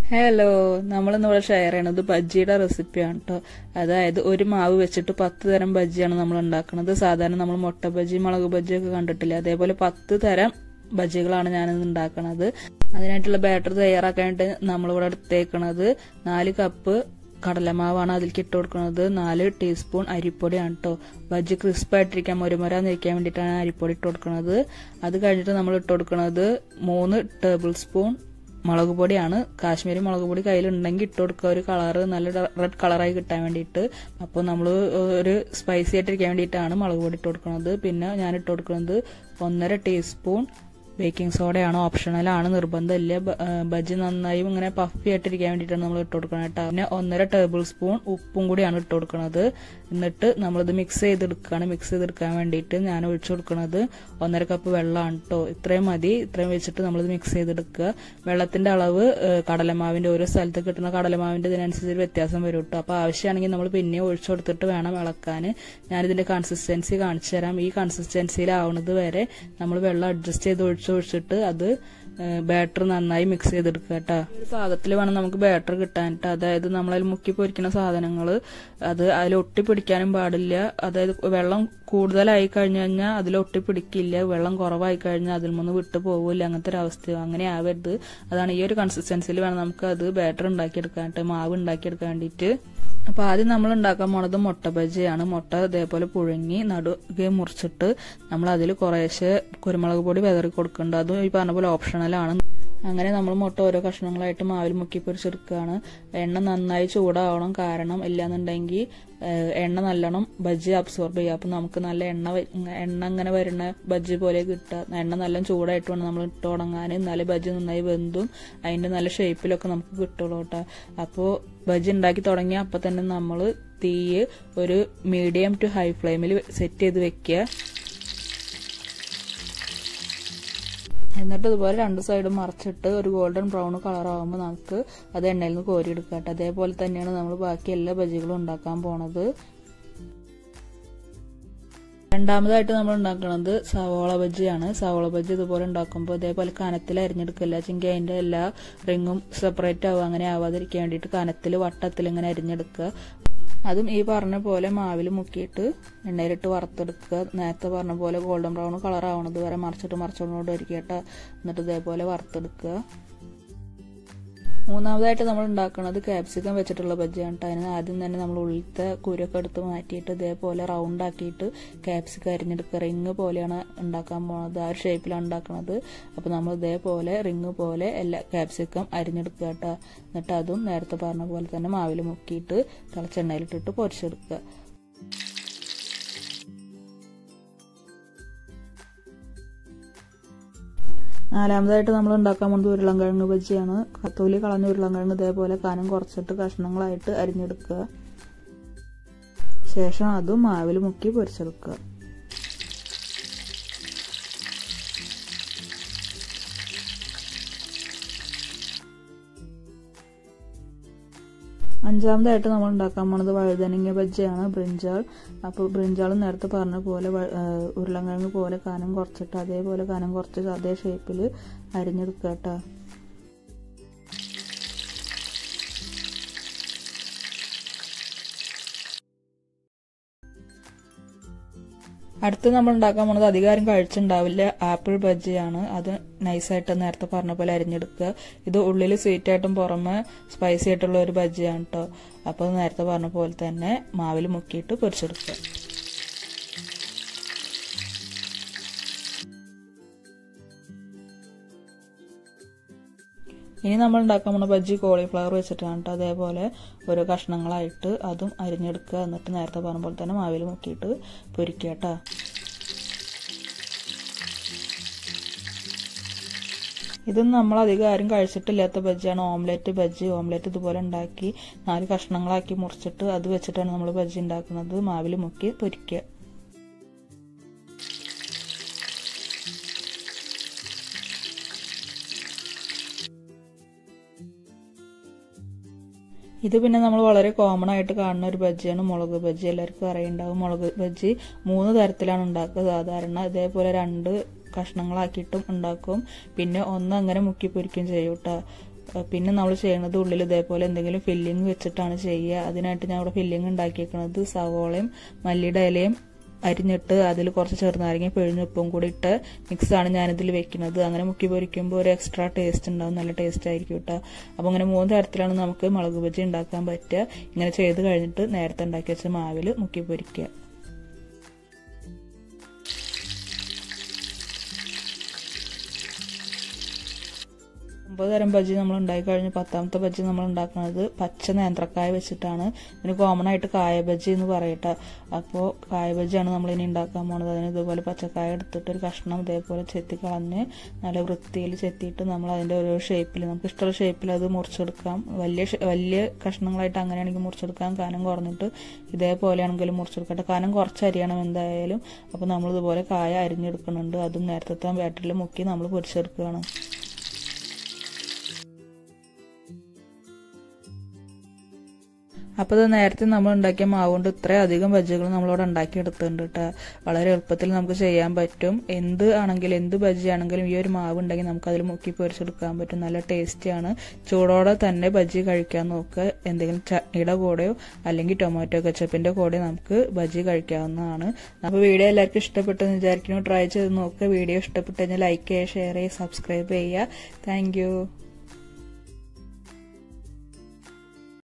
Hello, നമ്മളിന്ന് ഇവിടെ share ചെയ്യണത് ബജ്ജിയുടെ റെസിപ്പിയാണ് കേട്ടോ. അതായത് ഒരു മാവ് വെച്ചിട്ട് 10 തരം ബജ്ജിയാണ് നമ്മൾ ഉണ്ടാക്കുന്നത്. സാധാരണ നമ്മൾ മുട്ട ബജ്ജി, മുളക് ബജ്ജി ഒക്കെ കണ്ടിട്ടില്ല. അതേപോലെ 10 തരം ബജ്ജികളാണ് ഞാനിന്ന് ഉണ്ടാക്കുന്നത്. അതിനായിട്ടുള്ള ബാറ്റർ തയ്യാറാക്കാനായിട്ട് നമ്മളിവിടെ എടുത്തേക്കണത് 4 കപ്പ് കടലമാവാണ്. അതിലേക്ക് ഇട്ട് കൊടുക്കുന്നത് 4 ടീസ്പൂൺ അരിപ്പൊടിയാണ് കേട്ടോ. ബജ്ജി ക്രിസ്പായിട്ടിരിക്കാൻ മുരമുരാന്നിരിക്കാൻ വേണ്ടിയിട്ടാണ് അരിപ്പൊടി ഇട്ട് കൊടുക്കുന്നത്. അത് കഴിഞ്ഞിട്ട് നമ്മൾ ഇട്ട് കൊടുക്കുന്നത് 3 ടേബിൾ സ്പൂൺ മുളക് പൊടിയാണ്. കാശ്മീരി മുളക് പൊടി കയ്യിലുണ്ടെങ്കിൽ ഇട്ട് കൊടുക്കുക, ഒരു കളറ് നല്ല റെഡ് കളറായി കിട്ടാൻ വേണ്ടിയിട്ട്. അപ്പോൾ നമ്മൾ ഒരു സ്പൈസി ആയിട്ടിരിക്കാൻ വേണ്ടിയിട്ടാണ് മുളക് പൊടി ഇട്ട് കൊടുക്കുന്നത്. പിന്നെ ഞാൻ ഇട്ട് കൊടുക്കുന്നത് 1.5 ടീസ്പൂൺ ബേക്കിംഗ് സോഡയാണ്. ഓപ്ഷണലാണ്, നിർബന്ധമില്ല. ബജ്ജി നന്നായി ഇങ്ങനെ പഫി ആയിട്ടിരിക്കാൻ വേണ്ടിയിട്ടാണ് നമ്മൾ ഇട്ട് കൊടുക്കുന്നത് കേട്ടോ. പിന്നെ 1.5 ടേബിൾ സ്പൂൺ ഉപ്പും കൂടിയാണ് ഇട്ട് കൊടുക്കുന്നത്. എന്നിട്ട് നമ്മളിത് മിക്സ് ചെയ്തെടുക്കുകയാണ്. മിക്സ് ചെയ്തെടുക്കാൻ വേണ്ടിയിട്ട് ഞാൻ ഒഴിച്ചു കൊടുക്കുന്നത് 1.5 കപ്പ് വെള്ളമാണ് കേട്ടോ. ഇത്രയും മതി. ഇത്രയും വെച്ചിട്ട് നമ്മളിത് മിക്സ് ചെയ്തെടുക്കുക. വെള്ളത്തിന്റെ അളവ് കടലമാവിന്റെ ഓരോ സ്ഥലത്ത് കിട്ടുന്ന കടലമാവിന്റെ ഇതിനനുസരിച്ച് വ്യത്യാസം വരും കേട്ടോ. അപ്പോൾ ആവശ്യമാണെങ്കിൽ നമ്മൾ പിന്നെയും ഒഴിച്ചു കൊടുത്തിട്ട് വേണം ഇളക്കാൻ. ഞാനിതിന്റെ കൺസിസ്റ്റൻസി കാണിച്ചു തരാം. ഈ കൺസിസ്റ്റൻസിയിലാവുന്നത് വരെ നമ്മൾ വെള്ളം അഡ്ജസ്റ്റ് ചെയ്ത് ഒഴിച്ചിട്ട് അത് ബാറ്റർ നന്നായി മിക്സ് ചെയ്തെടുക്കുക കേട്ടോ. ഒരു പാകത്തിൽ വേണം നമുക്ക് ബാറ്റർ കിട്ടാനിട്ട്. അതായത് നമ്മളതിൽ മുക്കി പൊരിക്കുന്ന സാധനങ്ങൾ അത് അതിൽ ഒട്ടിപ്പിടിക്കാനും പാടില്ല. അതായത് വെള്ളം കൂടുതലായി കഴിഞ്ഞു കഴിഞ്ഞാൽ അതിൽ ഒട്ടിപ്പിടിക്കില്ല, വെള്ളം കുറവായി കഴിഞ്ഞാൽ അതിൽ നിന്ന് വിട്ടു പോകില്ല. അങ്ങനത്തെ ഒരു അവസ്ഥയോ അങ്ങനെ ആവരുത്. അതാണ് ഈ ഒരു കൺസിസ്റ്റൻസിയിൽ വേണം നമുക്ക് അത് ബാറ്റർ ഉണ്ടാക്കിയെടുക്കാനായിട്ട്, മാവ് ഉണ്ടാക്കിയെടുക്കാൻ വേണ്ടിയിട്ട്. അപ്പൊ ആദ്യം നമ്മൾ ഉണ്ടാക്കാൻ പോണത് മുട്ട ബജ്ജിയാണ്. മുട്ട ഇതേപോലെ പുഴുങ്ങി നടുകെ മുറിച്ചിട്ട് നമ്മൾ അതിൽ കുറേശ്ശെ കുരുമുളക് പൊടി വിതറി കൊടുക്കുന്നുണ്ട്. അതും ഈ പറഞ്ഞ പോലെ ഓപ്ഷണലാണ്. അങ്ങനെ നമ്മൾ മുട്ട ഓരോ കഷ്ണങ്ങളായിട്ട് മാവിൽ മുക്കി പൊരിച്ചെടുക്കുകയാണ്. എണ്ണ നന്നായി ചൂടാവണം, കാരണം ഇല്ലാന്നുണ്ടെങ്കിൽ എണ്ണ നല്ലോണം ബജ്ജി അബ്സോർബ് ചെയ്യുക. അപ്പം നമുക്ക് നല്ല എണ്ണ അങ്ങനെ വരുന്ന ബജ്ജി പോലെ കിട്ടുക. എണ്ണ നല്ല ചൂടായിട്ട് വേണം നമ്മൾ ഇട്ട് തുടങ്ങാൻ. എന്നാലേ ബജ്ജി നന്നായി വെന്തും അതിന്റെ നല്ല ഷേപ്പിലൊക്കെ നമുക്ക് കിട്ടുള്ളൂ കേട്ടോ. അപ്പോൾ ബജ്ജി ഉണ്ടാക്കി തുടങ്ങിയ അപ്പം തന്നെ നമ്മൾ തീ ഒരു മീഡിയം ടു ഹൈ ഫ്ലെയിമിൽ സെറ്റ് ചെയ്ത് വെക്കുക. എന്നിട്ട് ഇതുപോലെ 2 സൈഡും മറിച്ചിട്ട് ഒരു ഗോൾഡൻ ബ്രൗൺ കളർ ആകുമ്പോൾ നമുക്ക് അത് എണ്ണയിൽ നിന്ന് കോരിയെടുക്കട്ടെ. അതേപോലെ തന്നെയാണ് നമ്മൾ ബാക്കി എല്ലാ ബജ്ജികളും ഉണ്ടാക്കാൻ പോണത്. രണ്ടാമതായിട്ട് നമ്മൾ ഉണ്ടാക്കുന്നത് സവോള ബജ്ജിയാണ്. സവോള ബജ്ജി ഇതുപോലെ ഉണ്ടാക്കുമ്പോൾ ഇതേപോലെ കനത്തിൽ അരിഞ്ഞെടുക്കില്ല. ചെങ്കിൽ അതിന്റെ എല്ലാ റിങ്ങും സെപ്പറേറ്റ് ആവുക, അങ്ങനെ ആവാതിരിക്കാൻ വേണ്ടിയിട്ട് കനത്തിൽ വട്ടത്തിൽ ഇങ്ങനെ അരിഞ്ഞെടുക്കുക. അതും ഈ പറഞ്ഞ പോലെ മാവിൽ മുക്കിയിട്ട് എണ്ണയിലിട്ട് വറുത്തെടുക്കുക. നേരത്തെ പറഞ്ഞ പോലെ ഗോൾഡൻ ബ്രൗൺ കളർ ആവണത് വരെ മറിച്ചോണ്ട് ഇരിക്കട്ടെ. എന്നിട്ട് ഇതേപോലെ വറുത്തെടുക്കുക. മൂന്നാമതായിട്ട് നമ്മൾ ഉണ്ടാക്കുന്നത് ക്യാപ്സിക്കം വെച്ചിട്ടുള്ള ബജ്ജിയാണ്. അതിന് ആദ്യം തന്നെ നമ്മൾ ഉള്ളിലത്തെ കുരൊക്കെ എടുത്ത് മാറ്റിയിട്ട് ഇതേപോലെ റൗണ്ട് ആക്കിയിട്ട് ക്യാപ്സിക്കം അരിഞ്ഞെടുക്കുക. റിങ് പോലെയാണ് ഉണ്ടാക്കാൻ പോകുന്നത്, ആ ഒരു ഷേപ്പിലാണ് ഉണ്ടാക്കുന്നത്. അപ്പോൾ നമ്മൾ ഇതേപോലെ റിങ് പോലെ എല്ലാ ക്യാപ്സിക്കം അരിഞ്ഞെടുക്കുക കേട്ടോ. എന്നിട്ട് അതും നേരത്തെ പറഞ്ഞ പോലെ തന്നെ മാവിൽ മുക്കിയിട്ട് തിളച്ചെണ്ണയിലിട്ടിട്ട് പൊരിച്ചെടുക്കുക. നാലാമതായിട്ട് നമ്മൾ ഉണ്ടാക്കാൻ പോകുന്നത് ഉരുളൻകിഴങ്ങ് ബജ്ജിയാണ്. തൊലി കളഞ്ഞ ഉരുളൻകിഴങ്ങ് ഇതേപോലെ കനം കുറച്ചിട്ട് കഷ്ണങ്ങളായിട്ട് അരിഞ്ഞെടുക്കുക. ശേഷം അതും മാവിൽ മുക്കി പൊരിച്ചെടുക്കുക. അഞ്ചാമതായിട്ട് നമ്മൾ ഉണ്ടാക്കാൻ പോണത് വഴുതനങ്ങ ബജ്ജിയാണ്, ബ്രിഞ്ചാൾ. അപ്പോൾ ബ്രിഞ്ചാളും നേരത്തെ പറഞ്ഞ പോലെ ഉരുളൻകിഴങ്ങ് പോലെ കനം കുറച്ചിട്ട് അതേപോലെ കനം കുറച്ചിട്ട് അതേ ഷേപ്പിൽ അരിഞ്ഞെടുക്കുക കേട്ടോ. അടുത്ത് നമ്മൾ ഉണ്ടാക്കാൻ പോണത് അധികാരം കഴിച്ചിട്ടുണ്ടാവില്ല, ആപ്പിൾ ബജ്ജിയാണ്. അത് നൈസായിട്ട് നേരത്തെ പറഞ്ഞ പോലെ അരിഞ്ഞെടുക്കുക. ഇത് ഉള്ളിൽ സ്വീറ്റ് ആയിട്ടും പുറമെ സ്പൈസി ആയിട്ടുള്ള ഒരു ബജ്ജിയാണ് കേട്ടോ. അപ്പോൾ നേരത്തെ പറഞ്ഞ പോലെ തന്നെ മാവിൽ മുക്കിയിട്ട് പൊരിച്ചെടുക്കുക. ഇനി നമ്മൾ ഉണ്ടാക്കാൻ പോകുന്ന ബജ്ജി കോളിഫ്ലവർ വെച്ചിട്ടാണ് കേട്ടോ. അതേപോലെ ഓരോ കഷ്ണങ്ങളായിട്ട് അതും അരിഞ്ഞെടുക്കുക. എന്നിട്ട് നേരത്തെ പറഞ്ഞ പോലെ തന്നെ മാവിൽ മുക്കിയിട്ട് പൊരിക്കുക കേട്ടോ. ഇതും നമ്മൾ അധികം ആരും കഴിച്ചിട്ടില്ലാത്ത ബജ്ജിയാണ്, ഓംലെറ്റ് ബജ്ജി. ഓംലെറ്റ് ഇതുപോലെ ഉണ്ടാക്കി 4 കഷ്ണങ്ങളാക്കി മുറിച്ചിട്ട് അത് വെച്ചിട്ടാണ് നമ്മൾ ബജ്ജി ഉണ്ടാക്കുന്നത്. മാവിൽ മുക്കി പൊരിക്കുക. ഇത് പിന്നെ നമ്മൾ വളരെ കോമൺ ആയിട്ട് കാണുന്ന ഒരു ബജ്ജിയാണ് മുളക് ബജ്ജി. എല്ലാവർക്കും അറിയുണ്ടാവും. മുളക് ബജ്ജി 3 തരത്തിലാണ് ഉണ്ടാക്കുക സാധാരണ. ഇതേപോലെ 2 കഷ്ണങ്ങളാക്കിയിട്ടും ഉണ്ടാക്കും, പിന്നെ ഒന്ന് അങ്ങനെ മുക്കി പൊരിക്കും ചെയ്യും കേട്ടോ. പിന്നെ നമ്മൾ ചെയ്യുന്നത് ഉള്ളിൽ ഇതേപോലെ എന്തെങ്കിലും ഫില്ലിങ് വെച്ചിട്ടാണ് ചെയ്യുക. അതിനായിട്ട് ഞാൻ ഇവിടെ ഫില്ലിങ് ഉണ്ടാക്കിയിരിക്കുന്നത് സവോളയും മല്ലിയുടെ ഇലയും അരിഞ്ഞിട്ട് അതിൽ കുറച്ച് ചെറുനാരങ്ങ പിഴിഞ്ഞ് ഉപ്പും കൂടി ഇട്ട് മിക്സാണ് ഞാനിതിൽ വെക്കുന്നത്. അങ്ങനെ മുക്കി പൊരിക്കുമ്പോൾ ഒരു എക്സ്ട്രാ ടേസ്റ്റ് ഉണ്ടാവും, നല്ല ടേസ്റ്റ് ആയിരിക്കും കേട്ടോ. അപ്പോൾ അങ്ങനെ 3 തരത്തിലാണ് നമുക്ക് മുളക് ബജി ഉണ്ടാക്കാൻ പറ്റുക. ഇങ്ങനെ ചെയ്ത് കഴിഞ്ഞിട്ട് നേരത്തെ ഉണ്ടാക്കി വെച്ച മാവിൽ മുക്കി പൊരിക്കുക. 9 തരം ബജ്ജി നമ്മൾ ഉണ്ടാക്കി കഴിഞ്ഞ് 10ാമത്തെ ബജ്ജി നമ്മൾ ഉണ്ടാക്കുന്നത് പച്ച നേന്ത്രക്കായ വെച്ചിട്ടാണ്. ഇതിന് കോമൺ ആയിട്ട് കായ ബജ്ജി എന്ന് പറയട്ടെ. അപ്പോൾ കായ ബജ്ജിയാണ് നമ്മൾ ഇനി ഉണ്ടാക്കാൻ പോകുന്നത്. അതിന് ഇതുപോലെ പച്ചക്കായ എടുത്തിട്ട് ഒരു കഷ്ണം ഇതേപോലെ ചെത്തി കളഞ്ഞ് നല്ല വൃത്തിയിൽ ചെത്തിയിട്ട് നമ്മൾ അതിൻ്റെ ഓരോ ഷേപ്പിൽ നമുക്ക് ഇഷ്ടമുള്ള ഷേപ്പിൽ അത് മുറിച്ചെടുക്കാം. വലിയ കഷ്ണങ്ങളായിട്ട് അങ്ങനെയാണെങ്കിൽ മുറിച്ചെടുക്കാം. കനം കുറഞ്ഞിട്ട് ഇതേപോലെയാണെങ്കിലും മുറിച്ചെടുക്കട്ടെ. കനം കുറച്ച് അരിയണം എന്തായാലും. അപ്പോൾ നമ്മളിതുപോലെ കായ അരിഞ്ഞെടുക്കുന്നുണ്ട്. അതും നേരത്തെ ബാറ്ററിൽ മുക്കി നമ്മൾ പൊരിച്ചെടുക്കുകയാണ്. അപ്പോൾ ഇത് നേരത്തെ നമ്മൾ ഉണ്ടാക്കിയ മാവ് കൊണ്ട് ഇത്രയധികം ബജ്ജികൾ നമ്മളിവിടെ ഉണ്ടാക്കിയെടുത്തിട്ടുണ്ട് കേട്ടോ. വളരെ എളുപ്പത്തിൽ നമുക്ക് ചെയ്യാൻ പറ്റും. എന്ത് ബജ്ജിയാണെങ്കിലും ഈ ഒരു മാവ് ഉണ്ടെങ്കിൽ നമുക്ക് അതിൽ മുക്കി പൊരിച്ചെടുക്കാൻ പറ്റും. നല്ല ടേസ്റ്റിയാണ്. ചൂടോടെ തന്നെ ബജ്ജി കഴിക്കാൻ നോക്കുക. എന്തെങ്കിലും ചട്നിയുടെ കൂടെയോ അല്ലെങ്കിൽ ടൊമാറ്റോ കെച്ചപ്പിന്റെ കൂടെ നമുക്ക് ബജ്ജി കഴിക്കാവുന്നതാണ്. അപ്പോൾ വീഡിയോ എല്ലാവർക്കും ഇഷ്ടപ്പെട്ടെന്ന് വിചാരിക്കുന്നു. ട്രൈ ചെയ്ത് നോക്കുക. വീഡിയോ ഇഷ്ടപ്പെട്ടു കഴിഞ്ഞാൽ ലൈക്ക് ചെയ്യുക, ഷെയർ ചെയ്യുക, സബ്സ്ക്രൈബ് ചെയ്യുക. താങ്ക്